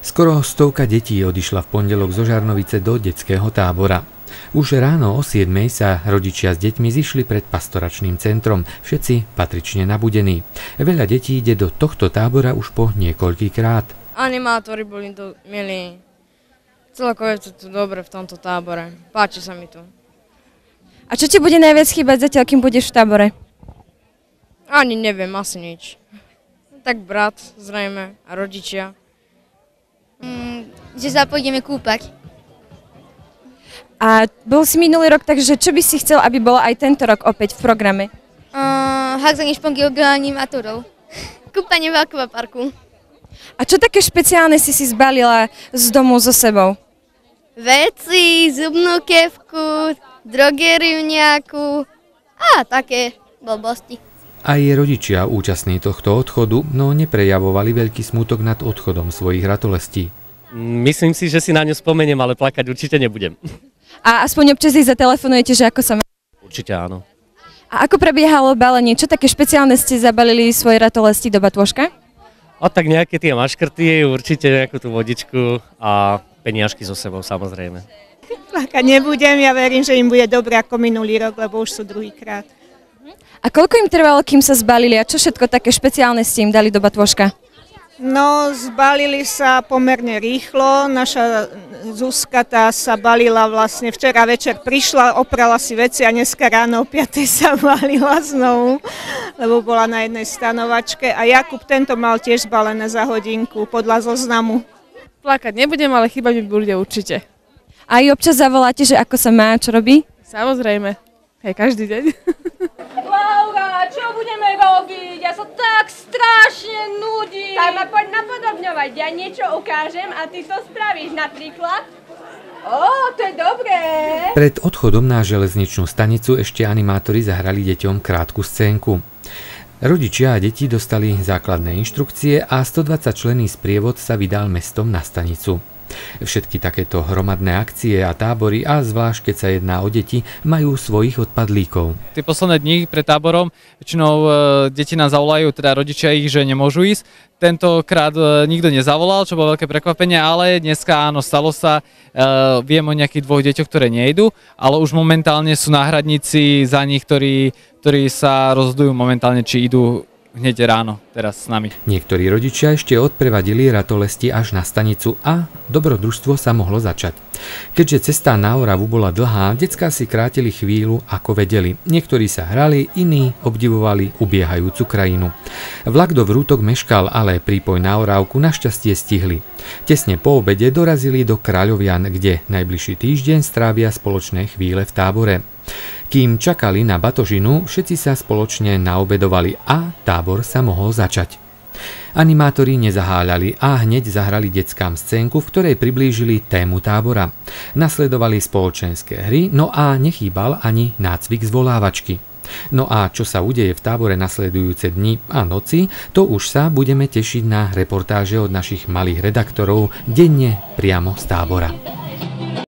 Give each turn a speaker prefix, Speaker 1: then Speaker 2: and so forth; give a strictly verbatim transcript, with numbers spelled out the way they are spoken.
Speaker 1: Skoro stovka detí odišla v pondelok zo Žarnovice do detského tábora. Už ráno o siedmej sa rodičia s deťmi zišli pred pastoračným centrom, všetci patrične nabudení. Veľa detí ide do tohto tábora už po niekoľkýkrát.
Speaker 2: Animátori boli tu milí. Celkovo je to tu dobre v tomto tábore. Páči sa mi tu.
Speaker 3: A čo ti bude najviac chýbať zatiaľ, kým budeš v tábore?
Speaker 2: Ani neviem, asi nič. Tak brat, zrejme, a rodičia.
Speaker 4: Mm, že sa pôjdeme kúpať.
Speaker 3: A bol si minulý rok, takže čo by si chcel, aby bolo aj tento rok opäť v programe?
Speaker 4: Uh, Hádzanie špongy obrání maturov. Kúpanie v akvaparku.
Speaker 3: A čo také špeciálne si si zbalila z domu so sebou?
Speaker 4: Veci, zubnú kefku, drogériu nejakú a také blbosti.
Speaker 1: Aj rodičia účastní tohto odchodu, no neprejavovali veľký smútok nad odchodom svojich ratolestí.
Speaker 5: Myslím si, že si na ňu spomeniem, ale plakať určite nebudem.
Speaker 3: A aspoň občas jej zatelefonujete, že ako sa má?
Speaker 5: Určite áno.
Speaker 3: A ako prebiehalo balenie? Čo také špeciálne ste zabalili svoje ratolesti do batôžka?
Speaker 5: A tak nejaké tie maškrty, určite nejakú tú vodičku a peniažky so sebou samozrejme.
Speaker 6: Plakať nebudem, ja verím, že im bude dobre ako minulý rok, lebo už sú druhýkrát.
Speaker 3: A koľko im trvalo, kým sa zbalili a čo všetko také špeciálne ste im dali do batôžka?
Speaker 6: No, zbalili sa pomerne rýchlo. Naša Zuzka tá sa balila vlastne včera večer, prišla, oprala si veci a dneska ráno o piatej sa balila znovu, lebo bola na jednej stanovačke. A Jakub tento mal tiež zbalené za hodinku podľa zoznamu.
Speaker 2: Plakať nebudem, ale chýbať mi bude určite.
Speaker 3: A aj občas zavoláte, že ako sa má, čo robí?
Speaker 2: Samozrejme. Hej, každý deň.
Speaker 7: Laura, čo budeme robiť? Ja sa tak strašne nudím. Tak ma poď napodobňovať, ja niečo ukážem a ty to spravíš napríklad. Ó, to je dobré.
Speaker 1: Pred odchodom na železničnú stanicu ešte animátori zahrali deťom krátku scénku. Rodičia a deti dostali základné inštrukcie a stodvadsaťčlenný sprievod sa vydal mestom na stanicu. Všetky takéto hromadné akcie a tábory, a zvlášť keď sa jedná o deti, majú svojich odpadlíkov.
Speaker 8: Tie posledné dni pred táborom väčšinou e, deti nás zavolajú, teda rodičia ich, že nemôžu ísť. Tentokrát e, nikto nezavolal, čo bolo veľké prekvapenie, ale dneska áno, stalo sa. E, viem o nejakých dvoch deťoch, ktoré nejdu, ale už momentálne sú náhradníci za nich, ktorí, ktorí sa rozhodujú momentálne, či idú hneď ráno teraz s nami.
Speaker 1: Niektorí rodičia ešte odprevadili ratolesti až na stanicu a dobrodružstvo sa mohlo začať. Keďže cesta na Oravu bola dlhá, decká si krátili chvíľu ako vedeli. Niektorí sa hrali, iní obdivovali ubiehajúcu krajinu. Vlak do Vrútok meškal, ale prípoj na Orávku našťastie stihli. Tesne po obede dorazili do Kráľovian, kde najbližší týždeň strávia spoločné chvíle v tábore. Kým čakali na batožinu, všetci sa spoločne naobedovali a tábor sa mohol začať. Animátori nezaháľali a hneď zahrali deckám scénku, v ktorej priblížili tému tábora. Nasledovali spoločenské hry, no a nechýbal ani nácvik zvolávačky. No a čo sa udeje v tábore nasledujúce dni a noci, to už sa budeme tešiť na reportáže od našich malých redaktorov denne priamo z tábora.